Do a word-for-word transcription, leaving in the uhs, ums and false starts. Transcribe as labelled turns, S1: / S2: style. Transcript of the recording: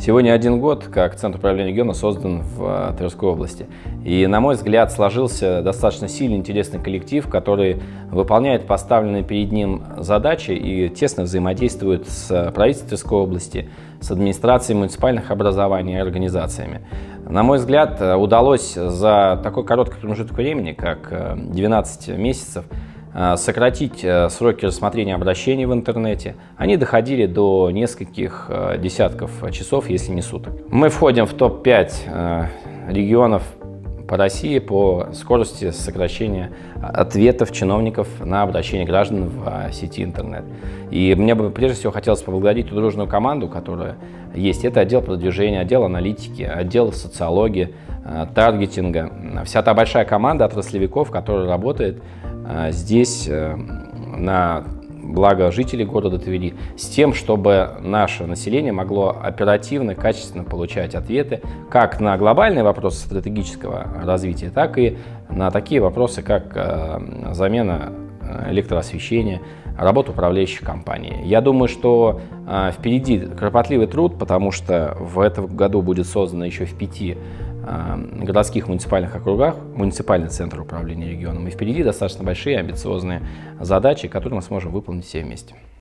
S1: Всего не один год, как Центр управления региона создан в Тверской области. И, на мой взгляд, сложился достаточно сильный, интересный коллектив, который выполняет поставленные перед ним задачи и тесно взаимодействует с правительством Тверской области, с администрацией муниципальных образований и организациями. На мой взгляд, удалось за такой короткий промежуток времени, как двенадцать месяцев, сократить сроки рассмотрения обращений в интернете. Они доходили до нескольких десятков часов, если не суток. Мы входим в топ пять регионов по России по скорости сокращения ответов чиновников на обращения граждан в сети интернет. И мне бы прежде всего хотелось поблагодарить ту дружную команду, которая есть. Это отдел продвижения, отдел аналитики, отдел социологии, таргетинга. Вся та большая команда отраслевиков, которая работает здесь на благо жителей города Твери, с тем, чтобы наше население могло оперативно, качественно получать ответы как на глобальные вопросы стратегического развития, так и на такие вопросы, как замена электроосвещения, работа управляющих компаний. Я думаю, что впереди кропотливый труд, потому что в этом году будет создано еще в пяти городских муниципальных округах муниципальный центр управления регионом. И впереди достаточно большие амбициозные задачи, которые мы сможем выполнить все вместе.